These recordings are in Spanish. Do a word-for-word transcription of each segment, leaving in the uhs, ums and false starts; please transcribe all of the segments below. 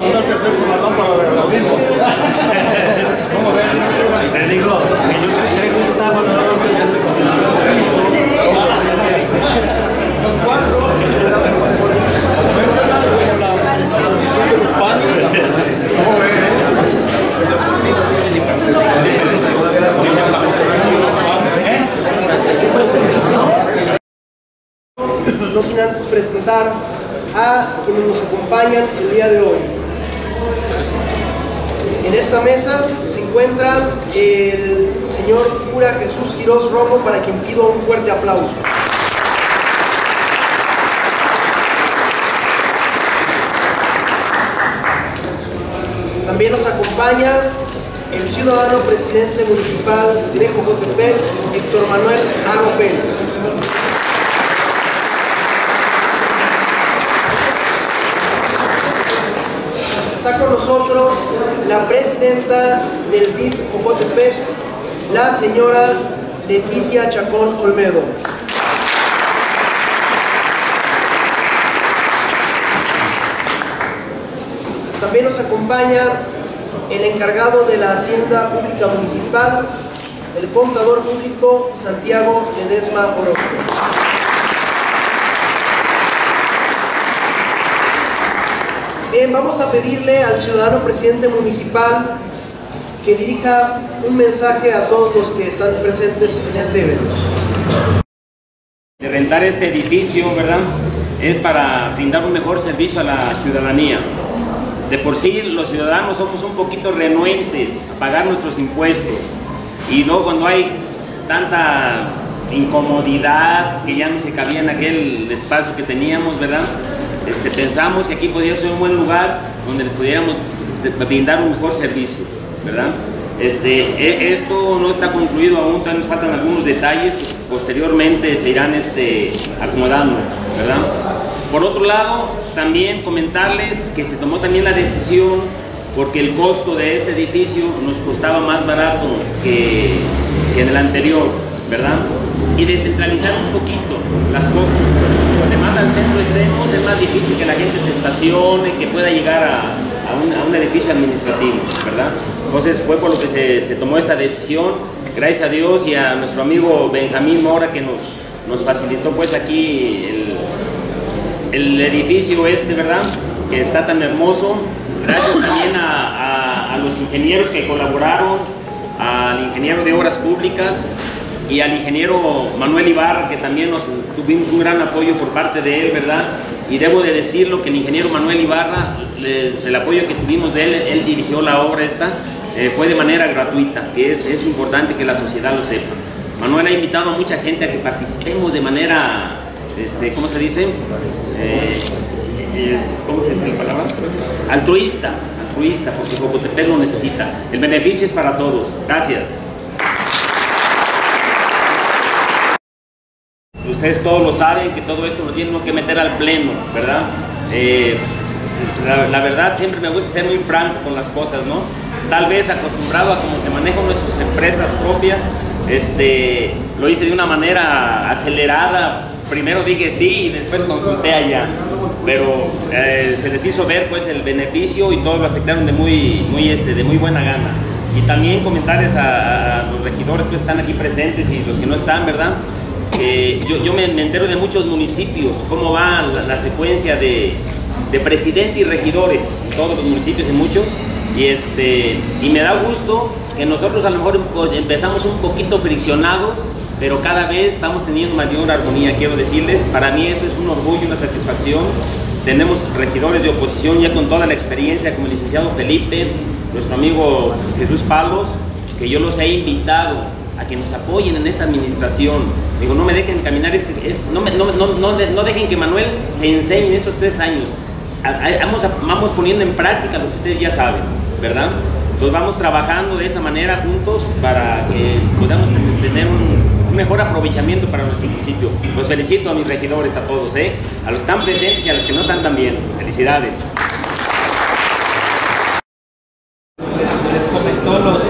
Mandarse a hacer una lámpara de Aladino. ¿Cómo ven? Te digo, que yo te gustaba, no lo pensé. Son cuatro. ¿Cómo ven? No sin antes presentar a quienes nos acompañan el día de hoy. En esta mesa se encuentra el señor cura Jesús Quirós Romo, para quien pido un fuerte aplauso. También nos acompaña el ciudadano presidente municipal de Jocotepec, Héctor Manuel Aro Pérez. Está con nosotros la presidenta del D I F Jocotepec, la señora Leticia Chacón Olmedo. También nos acompaña el encargado de la Hacienda Pública Municipal, el contador público Santiago Ledesma Orozco. Bien, vamos a pedirle al ciudadano presidente municipal que dirija un mensaje a todos los que están presentes en este evento. De rentar este edificio, ¿verdad?, es para brindar un mejor servicio a la ciudadanía. De por sí, los ciudadanos somos un poquito renuentes a pagar nuestros impuestos, y luego cuando hay tanta incomodidad que ya no se cabía en aquel espacio que teníamos, ¿verdad?, Este, pensamos que aquí podría ser un buen lugar donde les pudiéramos brindar un mejor servicio, ¿verdad? Este, esto no está concluido aún, nos faltan algunos detalles que posteriormente se irán este, acomodando, ¿verdad? Por otro lado, también comentarles que se tomó también la decisión, porque el costo de este edificio nos costaba más barato que, que en el anterior, ¿verdad? Y descentralizar un poquito las cosas. Además, al centro extremo es más difícil que la gente se estacione, que pueda llegar a, a, un, a un edificio administrativo, ¿verdad? Entonces fue por lo que se, se tomó esta decisión. Gracias a Dios y a nuestro amigo Benjamín Mora, que nos, nos facilitó pues aquí el, el edificio este, ¿verdad?, que está tan hermoso. Gracias también a, a, a los ingenieros que colaboraron, al ingeniero de Obras Públicas y al ingeniero Manuel Ibarra, que también nos tuvimos un gran apoyo por parte de él, ¿verdad? Y debo de decirlo que el ingeniero Manuel Ibarra, les, el apoyo que tuvimos de él, él dirigió la obra esta, eh, fue de manera gratuita, que es, es importante que la sociedad lo sepa. Manuel ha invitado a mucha gente a que participemos de manera, este, ¿cómo se dice? Eh, eh, ¿Cómo se dice la palabra? Altruista, altruista, porque Jocotepec lo necesita. El beneficio es para todos. Gracias. Ustedes todos lo saben, que todo esto lo tienen que meter al pleno, ¿verdad? Eh, la, la verdad, siempre me gusta ser muy franco con las cosas, ¿no? Tal vez acostumbrado a cómo se manejan nuestras empresas propias, este, lo hice de una manera acelerada. Primero dije sí y después consulté allá, pero eh, se les hizo ver pues el beneficio y todos lo aceptaron de muy, muy, este, de muy buena gana. Y también comentarles a, a los regidores que están aquí presentes y los que no están, ¿verdad? Eh, yo yo me, me entero de muchos municipios, cómo va la, la secuencia de, de presidente y regidores, todos los municipios y muchos, y, este, y me da gusto que nosotros a lo mejor pues, empezamos un poquito friccionados, pero cada vez vamos teniendo mayor armonía. Quiero decirles, para mí eso es un orgullo, una satisfacción. Tenemos regidores de oposición ya con toda la experiencia, como el licenciado Felipe, nuestro amigo Jesús Palos, que yo los he invitado a que nos apoyen en esta administración. Digo, no me dejen caminar, este, este no, me, no, no, no, no dejen que Manuel se enseñe en estos tres años. Vamos, a, vamos poniendo en práctica lo que ustedes ya saben, ¿verdad? Entonces vamos trabajando de esa manera juntos para que podamos tener un, un mejor aprovechamiento para nuestro municipio. Los felicito a mis regidores, a todos, ¿eh? A los que están presentes y a los que no están también. Felicidades. Les comentó los,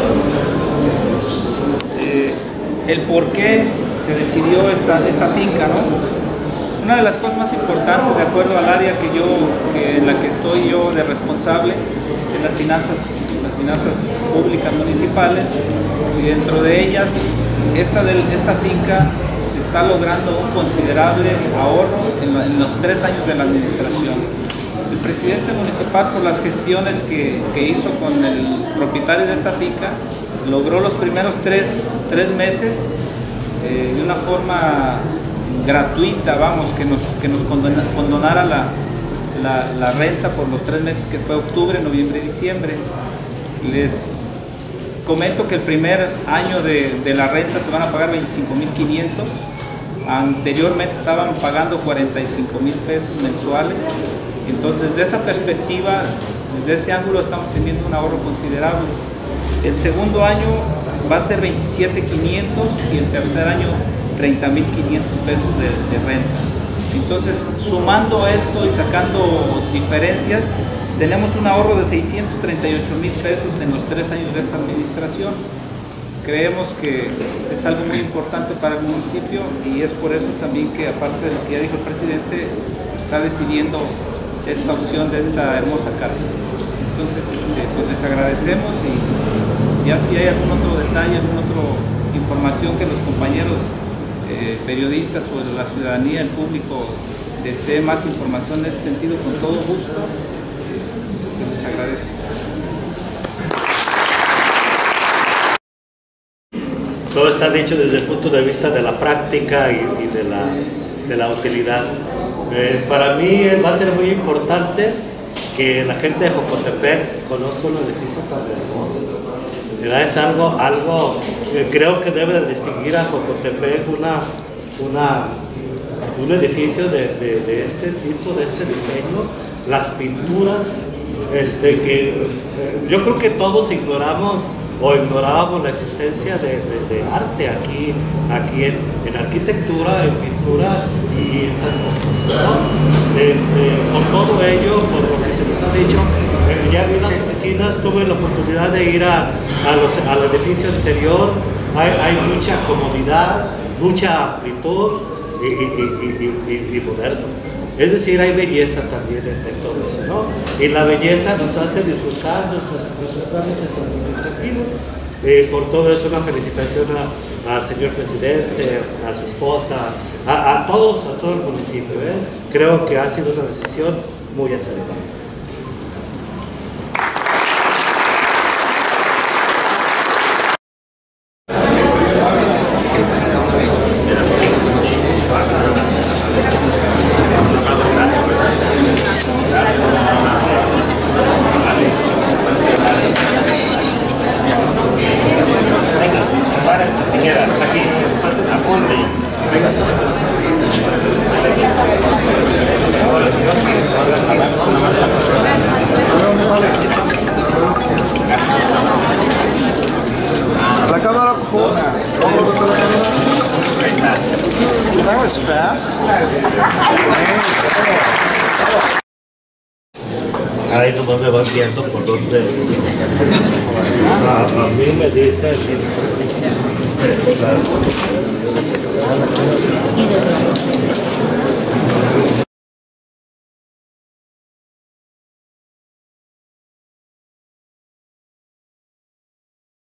eh, el por qué se decidió esta, esta finca, ¿no? Una de las cosas más importantes, de acuerdo al área que yo, que en la que estoy yo de responsable, es las finanzas, las finanzas públicas municipales, y dentro de ellas, esta, de, esta finca se está logrando un considerable ahorro en, en los tres años de la administración. El presidente municipal, por las gestiones que, que hizo con el propietario de esta finca, logró los primeros tres, tres meses eh, de una forma gratuita, vamos, que nos, que nos condona, condonara la, la, la renta por los tres meses que fue octubre, noviembre y diciembre. Les comento que el primer año de, de la renta se van a pagar veinticinco mil quinientos, anteriormente estaban pagando cuarenta y cinco mil pesos mensuales. Entonces, desde esa perspectiva, desde ese ángulo estamos teniendo un ahorro considerable. El segundo año va a ser veintisiete mil quinientos y el tercer año treinta mil quinientos pesos de, de renta. Entonces, sumando esto y sacando diferencias, tenemos un ahorro de seiscientos treinta y ocho mil pesos en los tres años de esta administración. Creemos que es algo muy importante para el municipio y es por eso también que, aparte de lo que ya dijo el presidente, se está decidiendo esta opción de esta hermosa casa. Entonces, este, pues les agradecemos y ya si hay algún otro detalle, alguna otra información que los compañeros eh, periodistas o la ciudadanía, el público, desee más información en este sentido, con todo gusto, eh, les agradezco. Todo está dicho desde el punto de vista de la práctica y, y de, la, de la utilidad. Eh, para mí va a ser muy importante que la gente de Jocotepec conozca un edificio tan hermoso. ¿Verdad? Es algo, algo eh, creo que debe de distinguir a Jocotepec una, una, un edificio de, de, de este tipo, de este diseño, las pinturas, este, que eh, yo creo que todos ignoramos o ignorábamos la existencia de, de, de arte aquí, aquí en, en arquitectura, en pintura y en tantas cosas, ¿no? Este, con todo ello, por lo que se nos ha dicho, eh, ya vi las oficinas, tuve la oportunidad de ir a, a los, al edificio anterior, hay, hay mucha comodidad, mucha amplitud y, y, y, y, y, y moderno. Es decir, hay belleza también en, en todo eso, ¿no? Y la belleza nos hace disfrutar nuestros, nuestros trámites administrativos. Eh, por todo eso, una felicitación a, al señor presidente, a su esposa, a, a todos, a todo el municipio. ¿eh? Creo que ha sido una decisión muy acertada. La cámara, por favor. That was fast. Ahí nomás me van viendo por dónde. A, a mí me dicen. Claro.